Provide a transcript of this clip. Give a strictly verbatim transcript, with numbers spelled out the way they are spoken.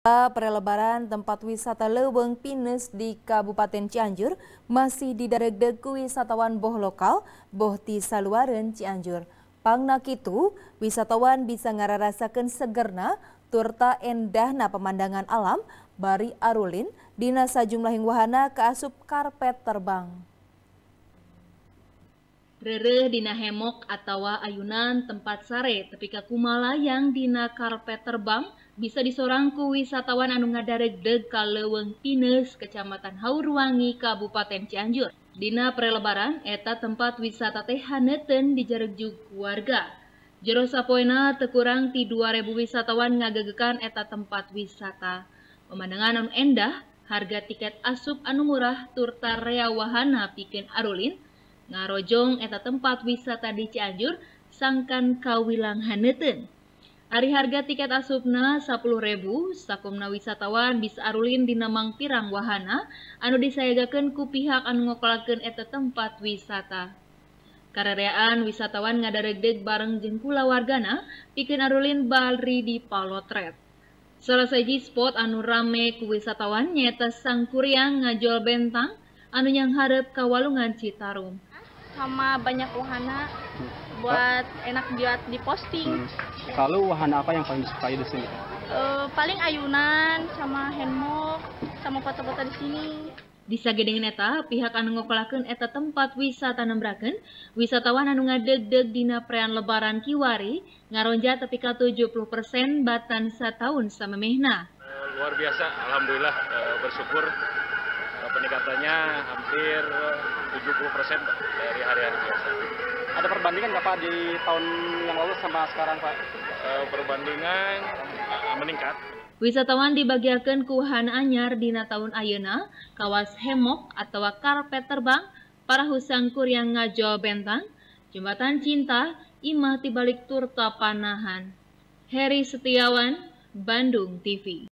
Prelebaran tempat wisata Leuweung Pinus di Kabupaten Cianjur masih didaregdeg ku wisatawan boh lokal boh ti saluareun Cianjur. Pangna kitu, wisatawan bisa ngararasakeun segerna turta endahna pemandangan alam bari arulin dina sajumlahing wahana kaasup karpet terbang. Reureuh dina hemok atawa ayunan tempat sare tepi ka kumalayang dina karpet terbang bisa disorang ku wisatawan anu ngadaregdeg ka Leuweung Pinus, Kecamatan Haurwangi, Kabupaten Cianjur. Dina prelebaran eta tempat wisata teh haneuteun dijaregjug warga. Jero sapoena teu kurang ti dua ribu wisatawan ngagegekan eta tempat wisata. Pemandangan anu endah, harga tiket asup anu murah turta rea wahana pikeun arulin. Ngarojong eta tempat wisata di Cianjur sangkan kawilang haneuteun. Ari harga tiket asupna sepuluh ribu, sakumna wisatawan bisa arulin dina mangpirang wahana anu disayagakeun ku pihak anu ngokolakeun eta tempat wisata. Karereaan wisatawan ngadaregdeg bareng jeung kulawargana pikeun arulin bari di palotret. Salah siji spot anu rame ku wisatawan nyaeta Sangkuriang Ngajol Bentang anu nyanghareup ka Walungan Citarum. Sama banyak wahana buat enak buat diposting. Hmm. Lalu wahana apa yang paling disukai di sini? Uh, paling ayunan sama handmok sama foto-foto di sini. Di sagedengan eta, pihak anu ngokolakeun eta tempat wisata nembrakeun wisatawan anu ngadegdeg dina prean lebaran kiwari ngaronja tepi ka tujuh puluh persen batan sataun samemehna. Uh, luar biasa, alhamdulillah uh, bersyukur uh, peningkatannya hampir tujuh puluh persen dari hari-hari biasa. Ada perbandingan nggak Pak di tahun yang lalu sama sekarang Pak? E, perbandingan e, meningkat. Wisatawan dibagiakeun ku wahana anyar dina tahun ayeuna, kawas hemok atau karpet terbang, Parahu Sangkuriang Ngajol Bentang, Jembatan Cinta, imah tibalik turta panahan. Heri Setiawan, Bandung T V.